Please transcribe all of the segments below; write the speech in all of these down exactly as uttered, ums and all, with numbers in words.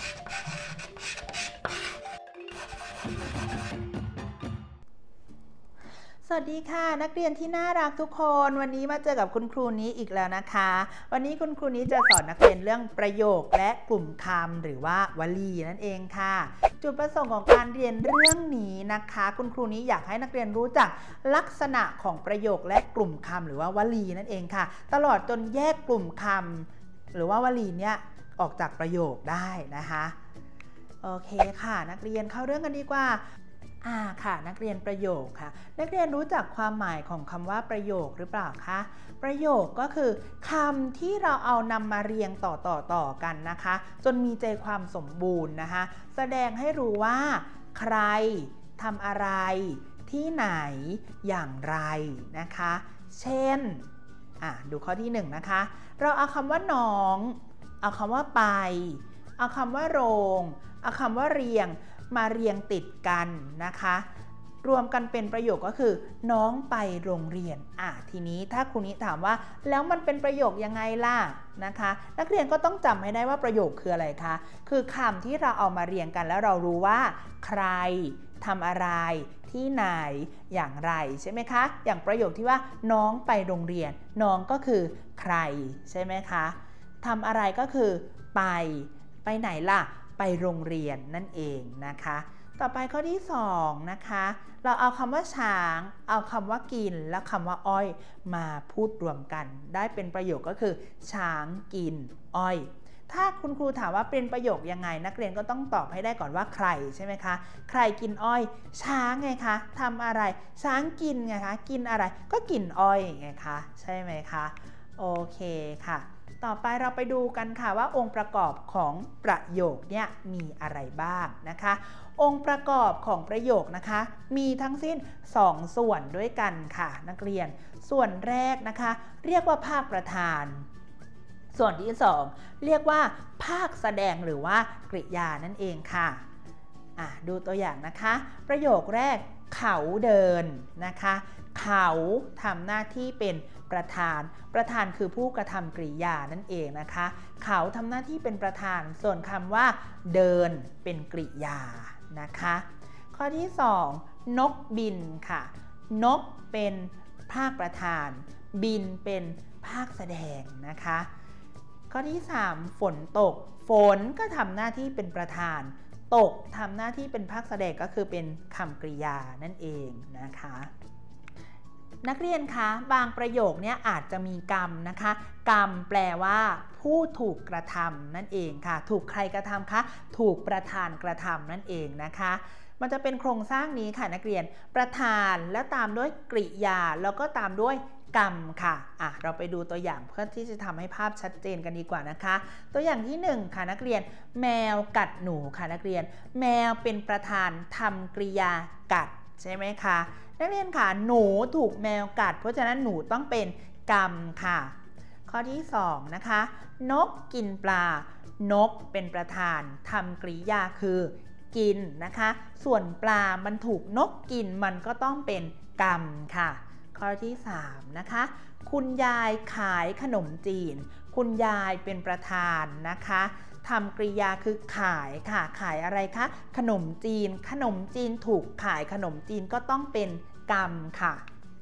สวัสดีค่ะนักเรียนที่น่ารักทุกคนวันนี้มาเจอกับคุณครูนี้อีกแล้วนะคะวันนี้คุณครูนี้จะสอนนักเรียนเรื่องประโยคและกลุ่มคำหรือว่าวลีนั่นเองค่ะจุดประสงค์ของการเรียนเรื่องนี้นะคะคุณครูนี้อยากให้นักเรียนรู้จักลักษณะของประโยคและกลุ่มคำหรือว่าวลีนั่นเองค่ะตลอดจนแยกกลุ่มคำหรือว่าวลีเนี้ยออกจากประโยคได้นะคะโอเคค่ะนักเรียนเข้าเรื่องกันดีกว่าอ่าค่ะนักเรียนประโยคค่ะนักเรียนรู้จักความหมายของคำว่าประโยคหรือเปล่าคะประโยคก็คือคำที่เราเอานำมาเรียงต่อต่อต่อกันนะคะจนมีใจความสมบูรณ์นะคะแสดงให้รู้ว่าใครทำอะไรที่ไหนอย่างไรนะคะเช่นอ่ะดูข้อที่หนึ่งนะคะเราเอาคำว่าน้องเอาคำว่าไปเอาคำว่าโรงเอาคำว่าเรียงมาเรียงติดกันนะคะรวมกันเป็นประโยคก็คือน้องไปโรงเรียนอ่ะทีนี้ถ้าครูนี้ถามว่าแล้วมันเป็นประโยคยังไงล่ะนะคะนักเรียนก็ต้องจำให้ได้ว่าประโยคคืออะไรคะคือคำที่เราเอามาเรียงกันแล้วเรารู้ว่าใครทำอะไรที่ไหนอย่างไรใช่ไหมคะอย่างประโยคที่ว่าน้องไปโรงเรียนน้องก็คือใครใช่ไหมคะทำอะไรก็คือไปไปไหนล่ะไปโรงเรียนนั่นเองนะคะต่อไปข้อที่สองนะคะเราเอาคำว่าช้างเอาคำว่ากินและคำว่าอ้อยมาพูดรวมกันได้เป็นประโยคก็คือช้างกินอ้อยถ้าคุณครูถามว่าเป็นประโยคยังไงนักเรียนก็ต้องตอบให้ได้ก่อนว่าใครใช่ไหมคะใครกินอ้อยช้างไงคะทำอะไรช้างกินไงคะกินอะไรก็กินอ้อยไงคะใช่ไหมคะโอเคค่ะต่อไปเราไปดูกันค่ะว่าองค์ประกอบของประโยคเนี่ยมีอะไรบ้างนะคะองค์ประกอบของประโยคนะคะมีทั้งสิ้นสองส่วนด้วยกันค่ะนักเรียนส่วนแรกนะคะเรียกว่าภาคประธานส่วนที่สองเรียกว่าภาคแสดงหรือว่ากริยานั่นเองค่ะอ่ะดูตัวอย่างนะคะประโยคแรกเขาเดินนะคะเขาทำหน้าที่เป็นประธานประธานคือผู้กระทำกริยานั่นเองนะคะเขาทำหน้าที่เป็นประธานส่วนคำว่าเดินเป็นกริยานะคะข้อที่สองนกบินค่ะนกเป็นภาคประธานบินเป็นภาคแสดงนะคะข้อที่สามฝนตกฝนก็ทำหน้าที่เป็นประธานตกทำหน้าที่เป็นภาคแสดงก็คือเป็นคำกริยานั่นเองนะคะนักเรียนคะบางประโยคนี้อาจจะมีกรรมนะคะกรรมแปลว่าผู้ถูกกระทำนั่นเองค่ะถูกใครกระทำคะถูกประธานกระทำนั่นเองนะคะมันจะเป็นโครงสร้างนี้ค่ะนักเรียนประธานแล้วตามด้วยกริยาแล้วก็ตามด้วยกรรมค่ะอ่ะเราไปดูตัวอย่างเพื่อที่จะทำให้ภาพชัดเจนกันดีกว่านะคะตัวอย่างที่หนึ่งค่ะนักเรียนแมวกัดหนูค่ะนักเรียนแมวเป็นประธานทำกริยากัดใช่ไหมคะนักเรียนค่ะหนูถูกแมวกัดเพราะฉะนั้นหนูต้องเป็นกรรมค่ะข้อที่สองนะคะนกกินปลานกเป็นประธานทำกริยาคือกินนะคะส่วนปลามันถูกนกกินมันก็ต้องเป็นกรรมค่ะข้อที่สามนะคะคุณยายขายขนมจีนคุณยายเป็นประธานนะคะทำกริยาคือขายค่ะขายอะไรคะขนมจีนขนมจีนถูกขายขนมจีนก็ต้องเป็นกรรมค่ะ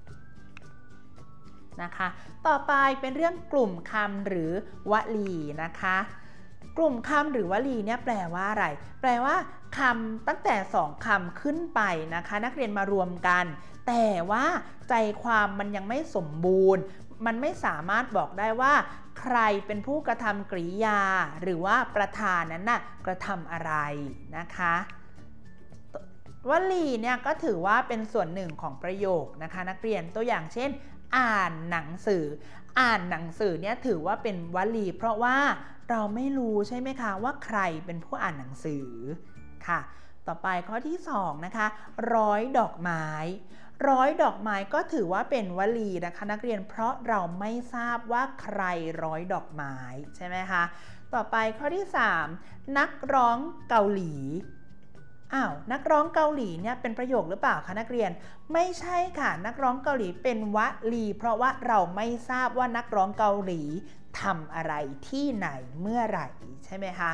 นะคะต่อไปเป็นเรื่องกลุ่มคำหรือวลีนะคะกลุ่มคำหรือวลีเนี่ยแปลว่าอะไรแปลว่าคำตั้งแต่สองคำขึ้นไปนะคะนักเรียนมารวมกันแต่ว่าใจความมันยังไม่สมบูรณ์มันไม่สามารถบอกได้ว่าใครเป็นผู้กระทำกริยาหรือว่าประธานนั้นน่ะกระทำอะไรนะคะวลีเนี่ยก็ถือว่าเป็นส่วนหนึ่งของประโยคนะคะนักเรียนตัวอย่างเช่นอ่านหนังสืออ่านหนังสือเนี่ยถือว่าเป็นวลีเพราะว่าเราไม่รู้ใช่ไหมคะว่าใครเป็นผู้อ่านหนังสือค่ะต่อไปข้อที่สองนะคะร้อยดอกไม้ร้อยดอกไม้ก็ถือว่าเป็นวลีนะคะนักเรียนเพราะเราไม่ทราบว่าใครร้อยดอกไม้ใช่ไหมคะต่อไปข้อที่สามนักร้องเกาหลีอ้าวนักร้องเกาหลีเนี่ยเป็นประโยคหรือเปล่าคะนักเรียนไม่ใช่ค่ะนักร้องเกาหลีเป็นวลีเพราะว่าเราไม่ทราบว่านักร้องเกาหลีทำอะไรที่ไหนเมื่อไหร่ใช่ไหมคะ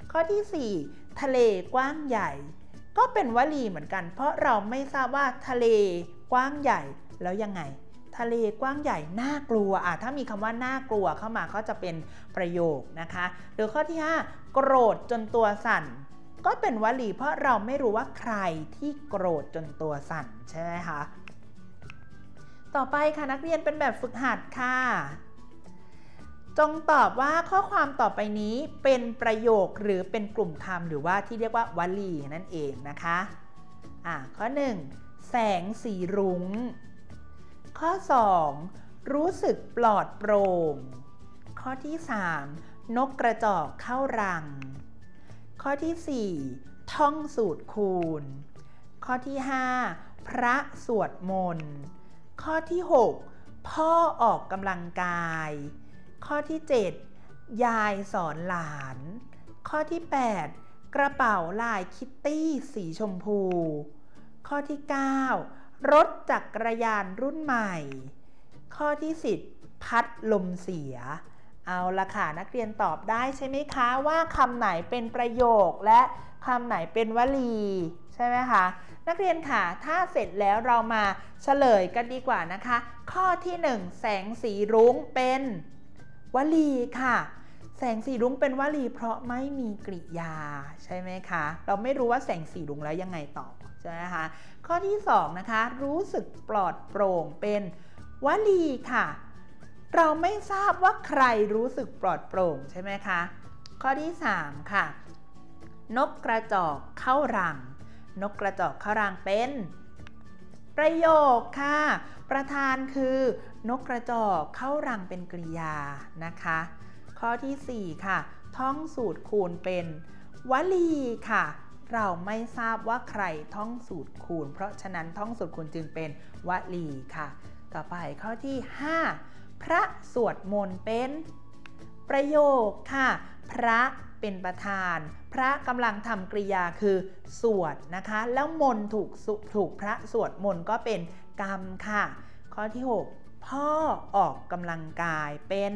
ข้อที่สี่ทะเลกว้างใหญ่ก็เป็นวลีเหมือนกันเพราะเราไม่ทราบว่าทะเลกว้างใหญ่แล้วยังไงทะเลกว้างใหญ่น่ากลัวอ่ะถ้ามีคำว่าน่ากลัวเข้ามาก็จะเป็นประโยคนะคะหรือข้อที่ห้าโกรธจนตัวสั่นก็เป็นวลีเพราะเราไม่รู้ว่าใครที่โกรธจนตัวสั่นใช่ไหมคะต่อไปค่ะนักเรียนเป็นแบบฝึกหัดค่ะจงตอบว่าข้อความต่อไปนี้เป็นประโยคหรือเป็นกลุ่มคำหรือว่าที่เรียกว่าวลีนั่นเองนะคะอ่ะข้อหนึ่งแสงสีรุ้งข้อสองรู้สึกปลอดโปร่งข้อที่สามนกกระจอกเข้ารังข้อที่สี่ท่องสูตรคูณข้อที่ห้าพระสวดมนต์ข้อที่หกพ่อออกกำลังกายข้อที่เจ็ดยายสอนหลานข้อที่แปดกระเป๋าลายคิตตี้สีชมพูข้อที่เก้ารถจักรยานรุ่นใหม่ข้อที่สิบพัดลมเสียเอาละค่ะนักเรียนตอบได้ใช่ไหมคะว่าคำไหนเป็นประโยคและคำไหนเป็นวลีใช่ไหมคะนักเรียนค่ะถ้าเสร็จแล้วเรามาเฉลยกันดีกว่านะคะข้อที่หนึ่งแสงสีรุ้งเป็นวลีค่ะแสงสีรุ้งเป็นวลีเพราะไม่มีกริยาใช่ไหมคะเราไม่รู้ว่าแสงสีรุ้งแล้วยังไงต่อใช่ไหมคะข้อที่สองนะคะรู้สึกปลอดโปร่งเป็นวลีค่ะเราไม่ทราบว่าใครรู้สึกปลอดโปร่งใช่ไหมคะข้อที่สามค่ะนกกระจอกเข้ารังนกกระจอกเข้ารังเป็นประโยคค่ะประธานคือนกกระจอกเข้ารังเป็นกริยานะคะข้อที่สี่ค่ะท่องสูตรคูณเป็นวลีค่ะเราไม่ทราบว่าใครท่องสูตรคูณเพราะฉะนั้นท่องสูตรคูณจึงเป็นวลีค่ะต่อไปข้อที่ห้าพระสวดมนต์เป็นประโยคค่ะพระเป็นประธานพระกำลังทำกริยาคือสวดนะคะแล้วมนต์ถูกถูกพระสวดมนต์ก็เป็นกรรมค่ะข้อที่หกพ่อออกกำลังกายเป็น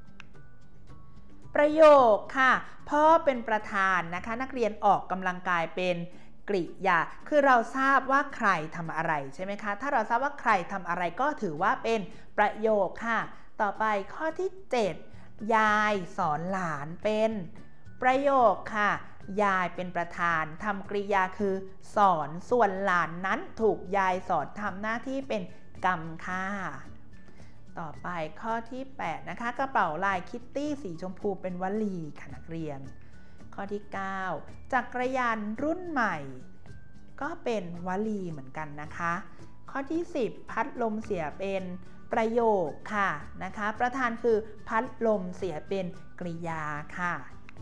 ประโยคค่ะพ่อเป็นประธานนะคะนักเรียนออกกำลังกายเป็นกริยาคือเราทราบว่าใครทำอะไรใช่ไหมคะถ้าเราทราบว่าใครทำอะไรก็ถือว่าเป็นประโยคค่ะต่อไปข้อที่เจ็ดยายสอนหลานเป็นประโยคค่ะยายเป็นประธานทำกริยาคือสอนส่วนหลานนั้นถูกยายสอนทำหน้าที่เป็นกรรมค่ะต่อไปข้อที่แปดนะคะกระเป๋าลายคิตตี้สีชมพูเป็นวลีค่ะนักเรียนข้อที่เก้าจักรยานรุ่นใหม่ก็เป็นวลีเหมือนกันนะคะข้อที่สิบพัดลมเสียเป็นประโยคค่ะนะคะประธานคือพัดลมเสียเป็นกริยาค่ะ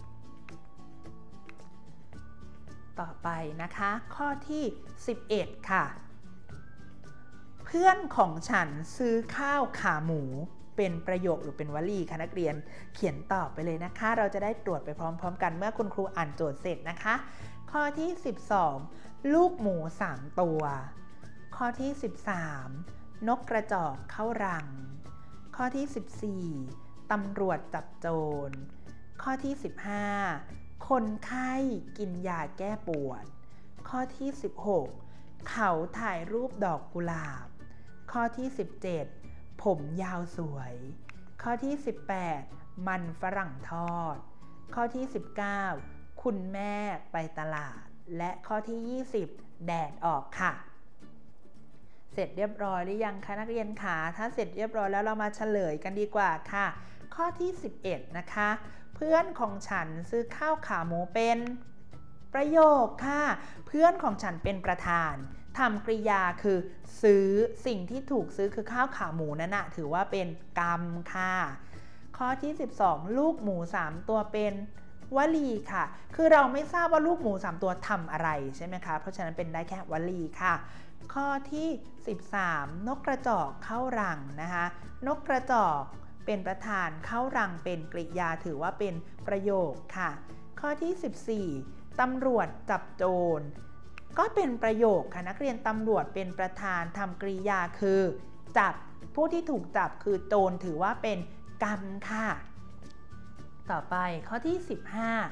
ต่อไปนะคะข้อที่สิบเอ็ดค่ะเพื่อนของฉันซื้อข้าวขาหมูเป็นประโยคหรือเป็นวลีค่ะนักเรียนเขียนตอบไปเลยนะคะเราจะได้ตรวจไปพร้อมๆกันเมื่อคุณครูอ่านโจทย์เสร็จนะคะข้อที่สิบสองลูกหมูสามตัวข้อที่สิบสามนกกระจอกเข้ารังข้อที่สิบสี่ตำรวจจับโจรข้อที่สิบห้าคนไข้กินยาแก้ปวดข้อที่สิบหกเขาถ่ายรูปดอกกุหลาบข้อที่สิบเจ็ดผมยาวสวยข้อที่สิบแปดมันฝรั่งทอดข้อที่สิบเก้าคุณแม่ไปตลาดและข้อที่ยี่สิบแดดออกค่ะเสร็จเรียบร้อยหรือยังคะนักเรียนคะถ้าเสร็จเรียบร้อยแล้วเรามาเฉลยกันดีกว่าค่ะข้อที่สิบเอ็ดนะคะเพื่อนของฉันซื้อข้าวขาหมูเป็นประโยคค่ะเพื่อนของฉันเป็นประธานทำกริยาคือซื้อสิ่งที่ถูกซื้อคือข้าวขาหมูนั่นนะถือว่าเป็นกรรมค่ะข้อที่สิบสองลูกหมูสามตัวเป็นวลีค่ะคือเราไม่ทราบว่าลูกหมูสามตัวทำอะไรใช่ไหมคะเพราะฉะนั้นเป็นได้แค่วลีค่ะข้อที่สิบสามนกกระจอกเข้ารังนะคะนกกระจอกเป็นประธานเข้ารังเป็นกริยาถือว่าเป็นประโยคค่ะข้อที่สิบสี่ตำรวจจับโจรก็เป็นประโยคค่ะนักเรียนตำรวจเป็นประธานทำกริยาคือจับผู้ที่ถูกจับคือโจรถือว่าเป็นกรรมค่ะต่อไปข้อที่สิบห้าค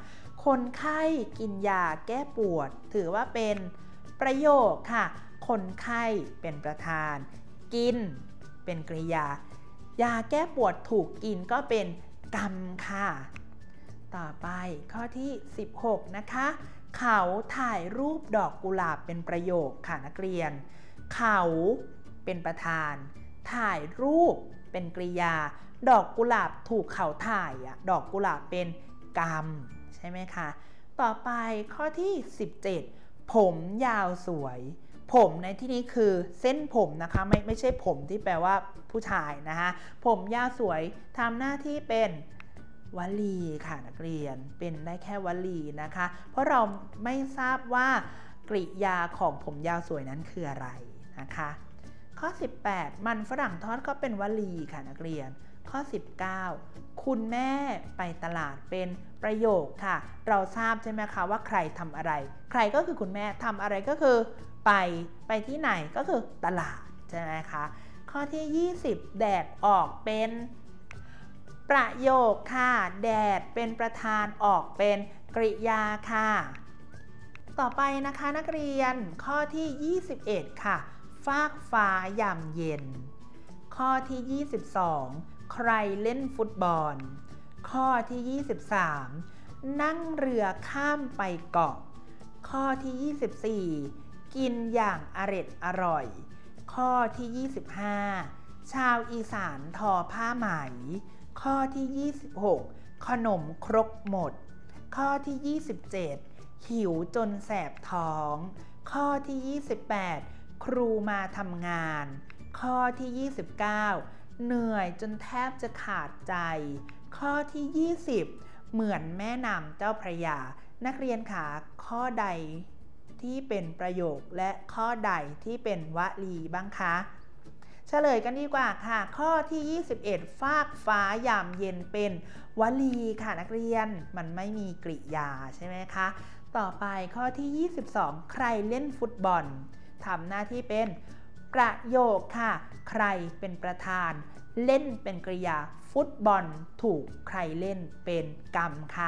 คนไข้กินยาแก้ปวดถือว่าเป็นประโยคค่ะคนไข้เป็นประธานกินเป็นกริยายาแก้ปวดถูกกินก็เป็นกรรมค่ะต่อไปข้อที่สิบหกนะคะเขาถ่ายรูปดอกกุหลาบเป็นประโยคค่ะนักเรียนเขาเป็นประธานถ่ายรูปเป็นกริยาดอกกุหลาบถูกเขาถ่ายอะดอกกุหลาบเป็นกรรมใช่ไหมคะต่อไปข้อที่สิบเจ็ดผมยาวสวยผมในที่นี้คือเส้นผมนะคะไม่ไม่ใช่ผมที่แปลว่าผู้ชายนะคะผมยาวสวยทำหน้าที่เป็นวลีค่ะนักเรียนเป็นได้แค่วลีนะคะเพราะเราไม่ทราบว่ากริยาของผมยาวสวยนั้นคืออะไรนะคะข้อสิบแปดมันฝรั่งทอดก็เป็นวลีค่ะนักเรียนข้อสิบเก้าคุณแม่ไปตลาดเป็นประโยคค่ะเราทราบใช่ไหมคะว่าใครทำอะไรใครก็คือคุณแม่ทำอะไรก็คือไปไปที่ไหนก็คือตลาดใช่ไหมคะข้อที่ยี่สิบแดดออกเป็นประโยคค่ะแดดเป็นประธานออกเป็นกริยาค่ะต่อไปนะคะนักเรียนข้อที่ยี่สิบเอ็ดค่ะฟากฟ้ายามเย็นข้อที่ยี่สิบสองใครเล่นฟุตบอลข้อที่ยี่สิบสามนั่งเรือข้ามไปเกาะข้อที่ยี่สิบสี่กินอย่างอร็ดอร่อยข้อที่ยี่สิบห้าชาวอีสานทอผ้าไหมข้อที่ยี่สิบหกขนมครกหมดข้อที่ยี่สิบเจ็ดหิวจนแสบท้องข้อที่ยี่สิบแปดครูมาทำงานข้อที่ยี่สิบเก้าเหนื่อยจนแทบจะขาดใจข้อที่ยี่สิบเหมือนแม่น้ำเจ้าพระยานักเรียนค่ะข้อใดที่เป็นประโยคและข้อใดที่เป็นวลีบ้างคะเฉลยกันดีกว่าค่ะข้อที่ยี่สิบเอ็ดฟากฟ้ายามเย็นเป็นวลีค่ะนักเรียนมันไม่มีกริยาใช่ไหมคะต่อไปข้อที่ยี่สิบสองใครเล่นฟุตบอลทำหน้าที่เป็นประโยคค่ะใครเป็นประธานเล่นเป็นกริยาฟุตบอลถูกใครเล่นเป็นกรรมค่ะ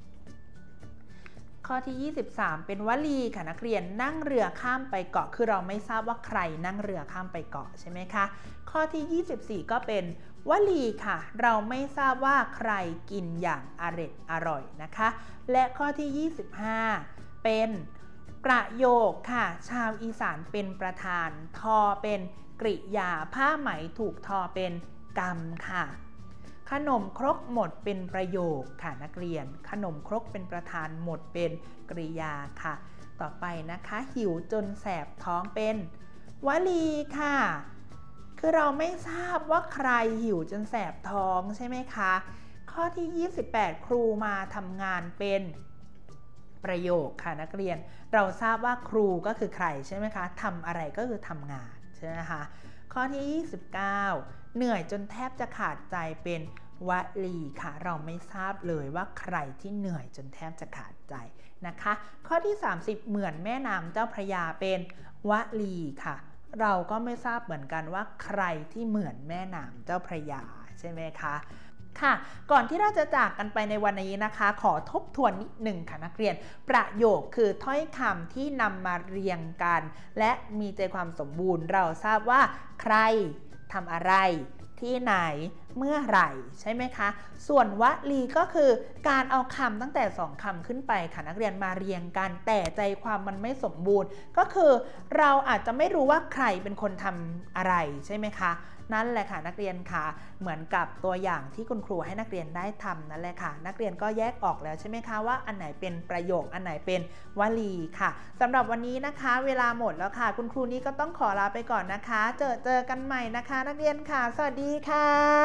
ข้อที่ยี่สิบสามเป็นวลีค่ะนักเรียนนั่งเรือข้ามไปเกาะคือเราไม่ทราบว่าใครนั่งเรือข้ามไปเกาะใช่ไหมคะข้อที่ยี่สิบสี่ก็เป็นวลีค่ะเราไม่ทราบว่าใครกินอย่างอร็ดอร่อยนะคะและข้อที่ยี่สิบห้าเป็นประโยคค่ะชาวอีสานเป็นประธานทอเป็นกริยาผ้าไหมถูกทอเป็นกรรมค่ะขนมครกหมดเป็นประโยคค่ะนักเรียนขนมครกเป็นประธานหมดเป็นกริยาค่ะต่อไปนะคะหิวจนแสบท้องเป็นวลีค่ะคือเราไม่ทราบว่าใครหิวจนแสบท้องใช่ไหมคะข้อที่ยี่สิบแปดครูมาทำงานเป็นประโยคค่ะนักเรียนเราทราบว่าครูก็คือใครใช่ไหมคะทำอะไรก็คือทำงานใช่ไหมคะข้อที่ยี่สิบเก้าเหนื่อยจนแทบจะขาดใจเป็นวลีค่ะเราไม่ทราบเลยว่าใครที่เหนื่อยจนแทบจะขาดใจนะคะข้อที่สามสิบเหมือนแม่น้ำเจ้าพระยาเป็นวลีค่ะเราก็ไม่ทราบเหมือนกันว่าใครที่เหมือนแม่น้ำเจ้าพระยาใช่ไหมคะค่ะก่อนที่เราจะจากกันไปในวันนี้นะคะขอทบทวนนิดหนึ่งค่ะนักเรียนประโยคคือถ้อยคำที่นำมาเรียงกันและมีใจความสมบูรณ์เราทราบว่าใครทำอะไรที่ไหนเมื่อไหร่ใช่ไหมคะส่วนวลีก็คือการเอาคำตั้งแต่สองคำขึ้นไปค่ะนักเรียนมาเรียงกันแต่ใจความมันไม่สมบูรณ์ก็คือเราอาจจะไม่รู้ว่าใครเป็นคนทำอะไรใช่ไหมคะนั่นแหละค่ะนักเรียนค่ะเหมือนกับตัวอย่างที่คุณครูให้นักเรียนได้ทำนั่นแหละค่ะนักเรียนก็แยกออกแล้วใช่ไหมคะว่าอันไหนเป็นประโยคอันไหนเป็นวลีค่ะสำหรับวันนี้นะคะเวลาหมดแล้วค่ะคุณครูนี้ก็ต้องขอลาไปก่อนนะคะเจอเจอกันใหม่นะคะนักเรียนค่ะสวัสดีค่ะ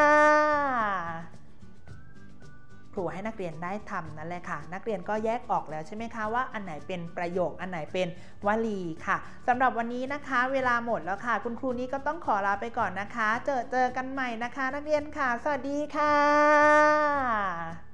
ครูให้นักเรียนได้ทำนั่นแหละค่ะนักเรียนก็แยกออกแล้วใช่ไหมคะว่าอันไหนเป็นประโยคอันไหนเป็นวลีค่ะสำหรับวันนี้นะคะเวลาหมดแล้วค่ะคุณครูนี้ก็ต้องขอลาไปก่อนนะคะเจอเจอกันใหม่นะคะนักเรียนค่ะสวัสดีค่ะ